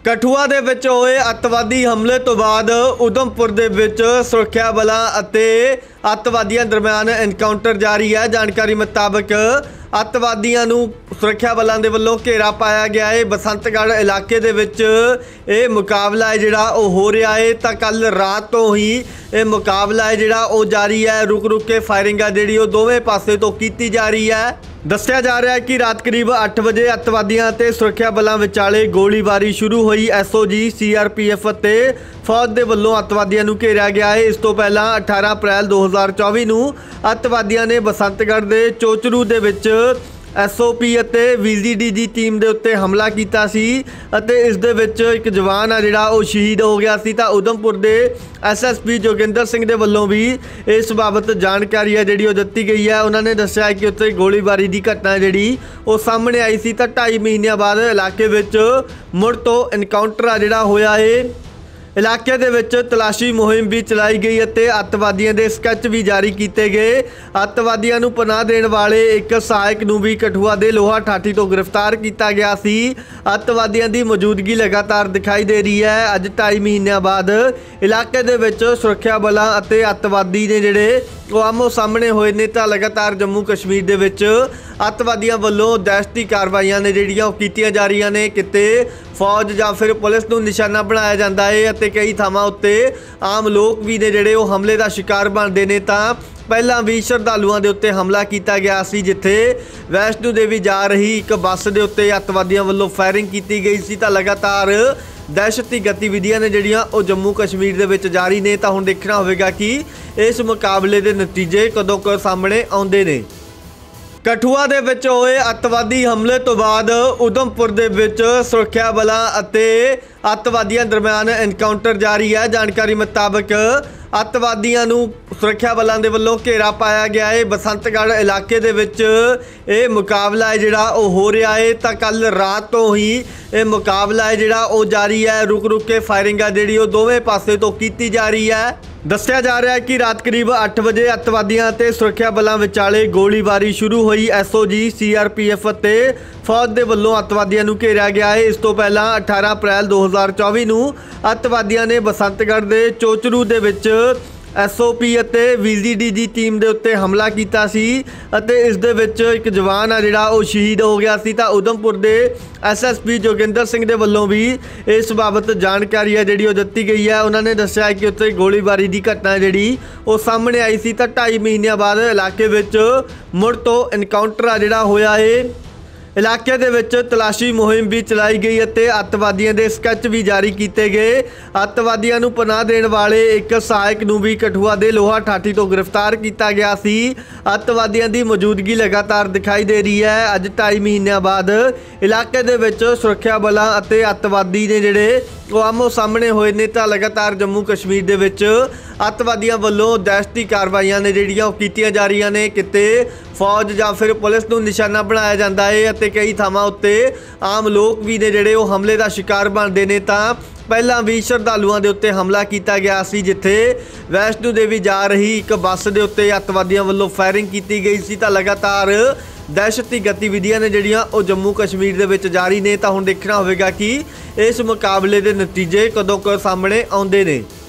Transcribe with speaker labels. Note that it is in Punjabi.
Speaker 1: ਕਠੂਆ ਦੇ ਵਿੱਚ ਹੋਏ ਅੱਤਵਾਦੀ ਹਮਲੇ ਤੋਂ ਬਾਅਦ ਉਧਮਪੁਰ ਦੇ ਵਿੱਚ ਸੁਰੱਖਿਆ ਬਲਾਂ ਅਤੇ ਅੱਤਵਾਦੀਆਂ ਦਰਮਿਆਨ ਐਨਕਾਊਂਟਰ ਜਾਰੀ ਹੈ। ਜਾਣਕਾਰੀ ਮੁਤਾਬਕ ਅੱਤਵਾਦੀਆਂ ਨੂੰ ਸੁਰੱਖਿਆ ਬਲਾਂ ਦੇ ਵੱਲੋਂ ਘੇਰਾ ਪਾਇਆ ਗਿਆ ਹੈ। ਬਸੰਤਗੜ੍ਹ ਇਲਾਕੇ ਦੇ ਵਿੱਚ ਇਹ ਮੁਕਾਬਲਾ ਹੈ ਜਿਹੜਾ ਉਹ ਹੋ ਰਿਹਾ ਹੈ। ਤਾਂ ਕੱਲ ਰਾਤ ਤੋਂ ਹੀ ਇਹ ਮੁਕਾਬਲਾ ਹੈ ਜਿਹੜਾ ਉਹ ਜਾਰੀ ਹੈ। ਰੁਕ ਕੇ ਫਾਇਰਿੰਗ ਹੈ ਜਿਹੜੀ ਉਹ ਦੋਵੇਂ ਪਾਸੇ ਤੋਂ ਕੀਤੀ ਜਾ ਰਹੀ ਹੈ। ਦੱਸਿਆ ਜਾ ਰਿਹਾ ਹੈ ਕਿ ਰਾਤ ਕਰੀਬ 8 ਵਜੇ ਅੱਤਵਾਦੀਆਂ ਅਤੇ ਸੁਰੱਖਿਆ ਬਲਾਂ ਵਿਚਾਲੇ ਗੋਲੀਬਾਰੀ ਸ਼ੁਰੂ ਹੋਈ। ਐਸਓਜੀ, ਸੀਆਰਪੀਐਫ ਅਤੇ ਫੌਜ ਦੇ ਵੱਲੋਂ ਅੱਤਵਾਦੀਆਂ ਨੂੰ ਘੇਰਿਆ ਗਿਆ ਹੈ। ਇਸ ਤੋਂ ਪਹਿਲਾਂ 18 ਅਪ੍ਰੈਲ 2024 ਨੂੰ ਅੱਤਵਾਦੀਆਂ ਨੇ ਬਸੰਤਗੜ੍ਹ ਦੇ ਚੋਚਰੂ ਦੇ ਵਿੱਚ ਐਸਓਪੀ ਅਤੇ ਵੀਜੀਡੀ ਟੀਮ ਦੇ ਉੱਤੇ ਹਮਲਾ ਕੀਤਾ ਸੀ ਅਤੇ ਇਸ ਦੇ ਵਿੱਚ ਇੱਕ ਜਵਾਨ ਆ ਜਿਹੜਾ ਉਹ ਸ਼ਹੀਦ ਹੋ ਗਿਆ ਸੀ। ਤਾਂ ਉਧਮਪੁਰ ਦੇ ਐਸਐਸਪੀ ਜੋਗਿੰਦਰ ਸਿੰਘ ਦੇ ਵੱਲੋਂ ਵੀ ਇਸ ਬਾਬਤ ਜਾਣਕਾਰੀ ਹੈ ਜਿਹੜੀ ਉਹ ਦਿੱਤੀ ਗਈ ਹੈ। ਉਹਨਾਂ ਨੇ ਦੱਸਿਆ ਕਿ ਉੱਥੇ ਗੋਲੀਬਾਰੀ ਦੀ ਘਟਨਾ ਜਿਹੜੀ ਉਹ ਸਾਹਮਣੇ ਆਈ ਸੀ। ਤਾਂ 2.5 ਮਹੀਨਿਆਂ ਬਾਅਦ ਇਲਾਕੇ ਵਿੱਚ ਮੁੜ ਤੋਂ ਐਨਕਾਊਂਟਰ ਆ ਜਿਹੜਾ ਹੋਇਆ ਹੈ। ਇਲਾਕੇ ਦੇ ਵਿੱਚ ਤਲਾਸ਼ੀ ਮੁਹਿੰਮ ਵੀ ਚਲਾਈ ਗਈ ਅਤੇ ਅੱਤਵਾਦੀਆਂ ਦੇ ਸਕੈਚ ਵੀ ਜਾਰੀ ਕੀਤੇ ਗਏ। ਅੱਤਵਾਦੀਆਂ ਨੂੰ ਪਨਾਹ ਦੇਣ ਵਾਲੇ ਇੱਕ ਸਹਾਇਕ ਨੂੰ ਵੀ ਕਠੂਆ ਦੇ ਲੋਹਾ ਠਾਠੀ ਤੋਂ ਗ੍ਰਿਫਤਾਰ ਕੀਤਾ ਗਿਆ ਸੀ। ਅੱਤਵਾਦੀਆਂ ਦੀ ਮੌਜੂਦਗੀ ਲਗਾਤਾਰ ਦਿਖਾਈ ਦੇ ਰਹੀ ਹੈ। ਅੱਜ 2.5 ਮਹੀਨਿਆਂ ਬਾਅਦ ਇਲਾਕੇ ਦੇ ਵਿੱਚ ਸੁਰੱਖਿਆ ਬਲਾਂ ਅਤੇ ਅੱਤਵਾਦੀ ਨੇ ਜਿਹੜੇ ਉਹ ਆਮੋ ਸਾਹਮਣੇ ਹੋਏ ਨੇ। ਤਾਂ ਲਗਾਤਾਰ ਜੰਮੂ ਕਸ਼ਮੀਰ ਦੇ ਵਿੱਚ ਅੱਤਵਾਦੀਆਂ ਵੱਲੋਂ ਦਹਿਸ਼ਤੀ ਕਾਰਵਾਈਆਂ ਨੇ ਜਿਹੜੀਆਂ ਉਹ ਕੀਤੀਆਂ ਜਾ ਰਹੀਆਂ ਨੇ। ਕਿਤੇ ਫੌਜ ਜਾਂ ਫਿਰ ਪੁਲਿਸ ਨੂੰ ਨਿਸ਼ਾਨਾ ਬਣਾਇਆ ਜਾਂਦਾ ਹੈ ਅਤੇ ਕਈ ਥਾਵਾਂ ਉੱਤੇ ਆਮ ਲੋਕ ਵੀ ਨੇ ਜਿਹੜੇ ਉਹ ਹਮਲੇ ਦਾ ਸ਼ਿਕਾਰ ਬਣਦੇ ਨੇ। ਤਾਂ ਪਹਿਲਾਂ ਵੀ ਸ਼ਰਧਾਲੂਆਂ ਦੇ ਉੱਤੇ ਹਮਲਾ ਕੀਤਾ ਗਿਆ ਸੀ, ਜਿੱਥੇ ਵੈਸ਼ਨੋ ਦੇਵੀ ਜਾ ਰਹੀ ਇੱਕ ਬੱਸ ਦੇ ਉੱਤੇ ਅੱਤਵਾਦੀਆਂ ਵੱਲੋਂ ਫਾਇਰਿੰਗ ਕੀਤੀ ਗਈ ਸੀ। ਤਾਂ ਲਗਾਤਾਰ ਦਹਿਸ਼ਤੀ ਗਤੀਵਿਧੀਆਂ ਨੇ ਜਿਹੜੀਆਂ ਉਹ ਜੰਮੂ ਕਸ਼ਮੀਰ ਦੇ ਵਿੱਚ ਜਾਰੀ ਨੇ। ਤਾਂ ਹੁਣ ਦੇਖਣਾ ਹੋਵੇਗਾ ਕਿ ਇਸ ਮੁਕਾਬਲੇ ਦੇ ਨਤੀਜੇ ਕਦੋਂ ਸਾਹਮਣੇ ਆਉਂਦੇ ਨੇ। ਕਠੂਆ ਦੇ ਵਿੱਚ ਹੋਏ ਅੱਤਵਾਦੀ ਹਮਲੇ ਤੋਂ ਬਾਅਦ ਉਧਮਪੁਰ ਦੇ ਵਿੱਚ ਸੁਰੱਖਿਆ ਬਲਾਂ ਅਤੇ ਅੱਤਵਾਦੀਆਂ ਦਰਮਿਆਨ ਐਨਕਾਊਂਟਰ ਜਾਰੀ ਹੈ। ਜਾਣਕਾਰੀ ਮੁਤਾਬਕ ਅੱਤਵਾਦੀਆਂ ਨੂੰ ਸੁਰੱਖਿਆ ਬਲਾਂ ਦੇ ਵੱਲੋਂ ਘੇਰਾ ਪਾਇਆ ਗਿਆ ਹੈ। ਬਸੰਤਗੜ੍ਹ ਇਲਾਕੇ ਦੇ ਵਿੱਚ ਇਹ ਮੁਕਾਬਲਾ ਹੈ ਜਿਹੜਾ ਉਹ ਹੋ ਰਿਹਾ ਹੈ। ਤਾਂ ਕੱਲ ਰਾਤ ਤੋਂ ਹੀ ਇਹ ਮੁਕਾਬਲਾ ਹੈ ਜਿਹੜਾ ਉਹ ਜਾਰੀ ਹੈ। ਰੁਕ ਕੇ ਫਾਇਰਿੰਗ ਹੈ ਜਿਹੜੀ ਉਹ ਦੋਵੇਂ ਪਾਸੇ ਤੋਂ ਕੀਤੀ ਜਾ ਰਹੀ ਹੈ। ਦੱਸਿਆ ਜਾ ਰਿਹਾ ਹੈ ਕਿ ਰਾਤ ਕਰੀਬ 8 ਵਜੇ ਅੱਤਵਾਦੀਆਂ ਅਤੇ ਸੁਰੱਖਿਆ ਬਲਾਂ ਵਿਚਾਲੇ ਗੋਲੀਬਾਰੀ ਸ਼ੁਰੂ ਹੋਈ। ਐਸਓਜੀ, ਸੀਆਰਪੀਐਫ ਅਤੇ ਫੌਜ ਦੇ ਵੱਲੋਂ ਅੱਤਵਾਦੀਆਂ ਨੂੰ ਘੇਰਿਆ ਗਿਆ ਹੈ। ਇਸ ਤੋਂ ਪਹਿਲਾਂ 18 ਅਪ੍ਰੈਲ 2024 ਨੂੰ ਅੱਤਵਾਦੀਆਂ ਨੇ ਬਸੰਤਗੜ੍ਹ ਦੇ ਚੋਚਰੂ ਦੇ ਵਿੱਚ ਐਸਓਪੀ ਅਤੇ ਵੀਜੀਡੀ ਟੀਮ ਦੇ ਉੱਤੇ ਹਮਲਾ ਕੀਤਾ ਸੀ ਅਤੇ ਇਸ ਦੇ ਵਿੱਚ ਇੱਕ ਜਵਾਨ ਆ ਜਿਹੜਾ ਉਹ ਸ਼ਹੀਦ ਹੋ ਗਿਆ ਸੀ। ਤਾਂ ਉਧਮਪੁਰ ਦੇ ਐਸਐਸਪੀ ਜੋਗਿੰਦਰ ਸਿੰਘ ਦੇ ਵੱਲੋਂ ਵੀ ਇਸ ਬਾਬਤ ਜਾਣਕਾਰੀ ਹੈ ਜਿਹੜੀ ਉਹ ਦਿੱਤੀ ਗਈ ਹੈ। ਉਹਨਾਂ ਨੇ ਦੱਸਿਆ ਕਿ ਉੱਥੇ ਗੋਲੀਬਾਰੀ ਦੀ ਘਟਨਾ ਜਿਹੜੀ ਉਹ ਸਾਹਮਣੇ ਆਈ ਸੀ। ਤਾਂ 2.5 ਮਹੀਨਿਆਂ ਬਾਅਦ ਇਲਾਕੇ ਵਿੱਚ ਮੁੜ ਤੋਂ ਐਨਕਾਊਂਟਰ ਆ ਜਿਹੜਾ ਹੋਇਆ ਹੈ। ਇਲਾਕੇ ਦੇ ਵਿੱਚ ਤਲਾਸ਼ੀ ਮੁਹਿੰਮ ਵੀ ਚਲਾਈ ਗਈ ਅਤੇ ਅੱਤਵਾਦੀਆਂ ਦੇ ਸਕੈਚ ਵੀ ਜਾਰੀ ਕੀਤੇ ਗਏ। ਅੱਤਵਾਦੀਆਂ ਨੂੰ ਪਨਾਹ ਦੇਣ ਵਾਲੇ ਇੱਕ ਸਹਾਇਕ ਨੂੰ ਵੀ ਕਠੂਆ ਦੇ ਲੋਹਾ ਠਾਠੀ ਤੋਂ ਗ੍ਰਿਫਤਾਰ ਕੀਤਾ ਗਿਆ ਸੀ। ਅੱਤਵਾਦੀਆਂ ਦੀ ਮੌਜੂਦਗੀ ਲਗਾਤਾਰ ਦਿਖਾਈ ਦੇ ਰਹੀ ਹੈ। ਅੱਜ 2.5 ਮਹੀਨਿਆਂ ਬਾਅਦ ਇਲਾਕੇ ਦੇ ਵਿੱਚ ਸੁਰੱਖਿਆ ਬਲਾਂ ਅਤੇ ਅੱਤਵਾਦੀ ਨੇ ਜਿਹੜੇ ਉਹ ਆਮੋ ਸਾਹਮਣੇ ਹੋਏ ਨੇ। ਤਾਂ ਲਗਾਤਾਰ ਜੰਮੂ ਕਸ਼ਮੀਰ ਦੇ ਵਿੱਚ ਅੱਤਵਾਦੀਆਂ ਵੱਲੋਂ ਦਹਿਸ਼ਤੀ ਕਾਰਵਾਈਆਂ ਨੇ ਜਿਹੜੀਆਂ ਉਹ ਕੀਤੀਆਂ ਜਾ ਰਹੀਆਂ ਨੇ। ਕਿਤੇ ਫੌਜ ਜਾਂ ਫਿਰ ਪੁਲਿਸ ਨੂੰ ਨਿਸ਼ਾਨਾ ਬਣਾਇਆ ਜਾਂਦਾ ਹੈ ਅਤੇ ਕਈ ਥਾਵਾਂ ਉੱਤੇ ਆਮ ਲੋਕ ਵੀ ਨੇ ਜਿਹੜੇ ਉਹ ਹਮਲੇ ਦਾ ਸ਼ਿਕਾਰ ਬਣਦੇ ਨੇ। ਤਾਂ ਪਹਿਲਾਂ ਵੀ ਸ਼ਰਧਾਲੂਆਂ ਦੇ ਉੱਤੇ ਹਮਲਾ ਕੀਤਾ ਗਿਆ ਸੀ, ਜਿੱਥੇ ਵੈਸ਼ਨੋ ਦੇਵੀ ਜਾ ਰਹੀ ਇੱਕ ਬੱਸ ਦੇ ਉੱਤੇ ਅੱਤਵਾਦੀਆਂ ਵੱਲੋਂ ਫਾਇਰਿੰਗ ਕੀਤੀ ਗਈ ਸੀ। ਤਾਂ ਲਗਾਤਾਰ ਦਹਿਸ਼ਤੀ ਗਤੀਵਿਧੀਆਂ ਨੇ ਜਿਹੜੀਆਂ ਉਹ ਜੰਮੂ ਕਸ਼ਮੀਰ ਦੇ ਵਿੱਚ ਜਾਰੀ ਨੇ। ਤਾਂ ਹੁਣ ਦੇਖਣਾ ਹੋਵੇਗਾ ਕਿ ਇਸ ਮੁਕਾਬਲੇ ਦੇ ਨਤੀਜੇ ਕਦੋਂ ਸਾਹਮਣੇ ਆਉਂਦੇ ਨੇ।